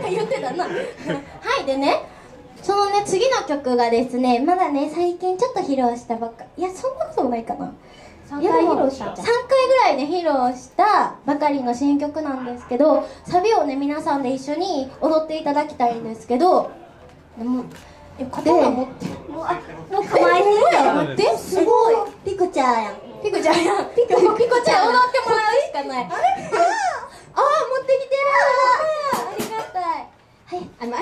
言ってたなはいでね、そのね次の曲がですね、まだね最近ちょっと披露したばっか、いやそんなこともないかな、3回披露した3回ぐらいで披露したばかりの新曲なんですけど、サビをね皆さんで一緒に踊っていただきたいんですけど、でも刀持ってもう構えてるよ。待って、すごいピクチャーやん、ピクチャーやん、ピコちゃん踊ってもらうしかない。あれ持ってきてる。ありがたい。はい、あ、ちょっと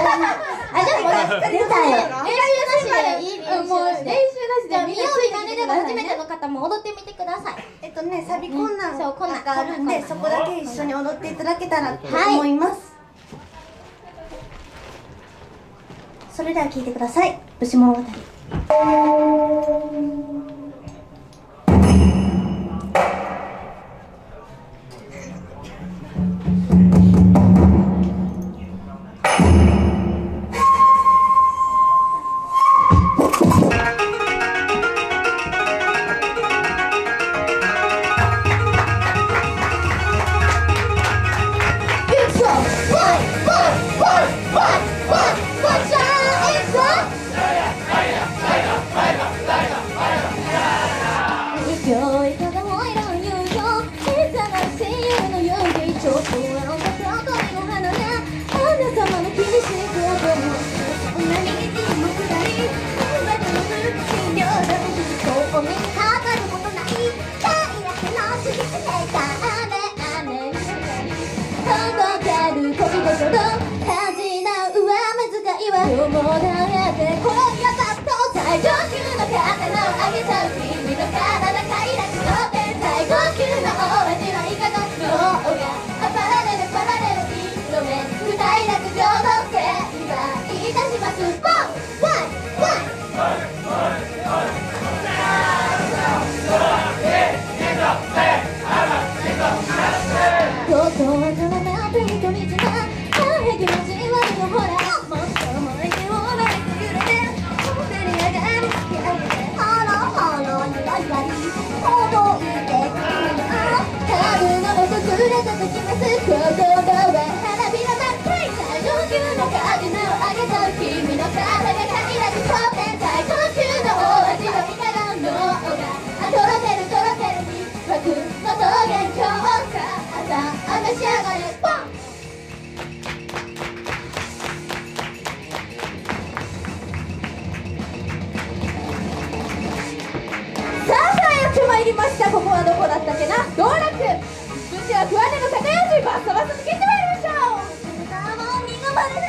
出たよ。練習なしでいい？もう練習なしで。見よう見まねでも初めての方も踊ってみてください。 サビ困難があるんで、そこだけ一緒に踊っていただけたらと思います。それでは聴いてください。武士物語。 ここはどこだったっけな、道楽。武士は桑根の酒屋中バッサバサつけてまいりましょう。もう身がまれる